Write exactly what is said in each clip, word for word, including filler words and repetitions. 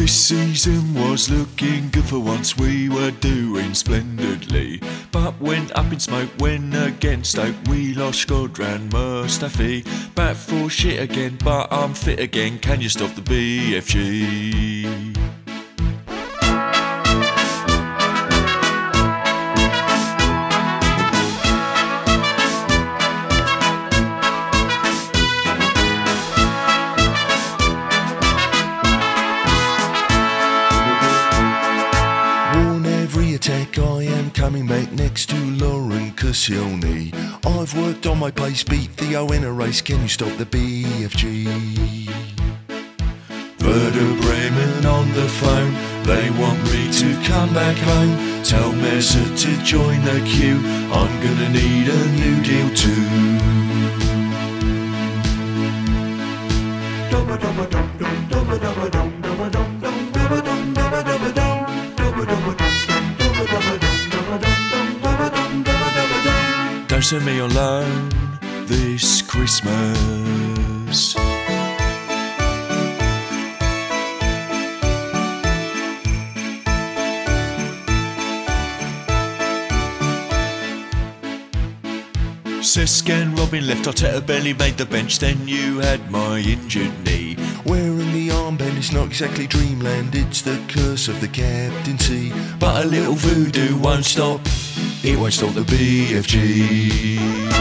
This season was looking good for once, we were doing splendidly. But went up in smoke when against Stoke we lost Squadron Mustafi. Back for shit again, but I'm fit again, can you stop the B F G? I am coming back next to Lauren Cassioni. I've worked on my pace, beat Theo in a race, can you stop the B F G? Werder Bremen on the phone, they want me to come back home. Tell Mercer to join the queue, I'm gonna need a new deal too. Don't send me on loan this Christmas. Sisk and Robin left, Arteta barely made the bench, then you had my injured knee. Wearing the armband is not exactly dreamland, it's the curse of the captaincy. But a little voodoo won't stop, it won't stop the B F G.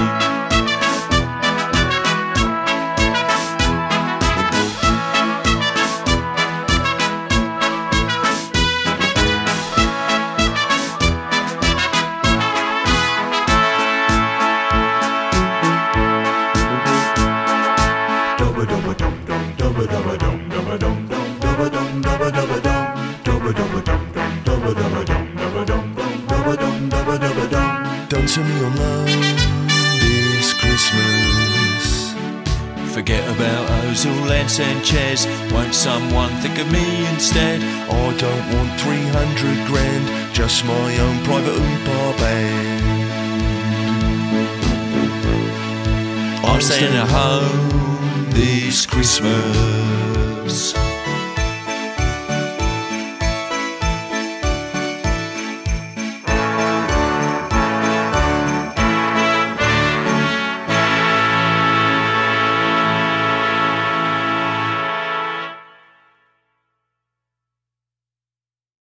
Don't send me on loan this Christmas. Forget about Ozil and Sanchez, won't someone think of me instead? I don't want three hundred grand, just my own private Oompa band. I'm staying at home this Christmas.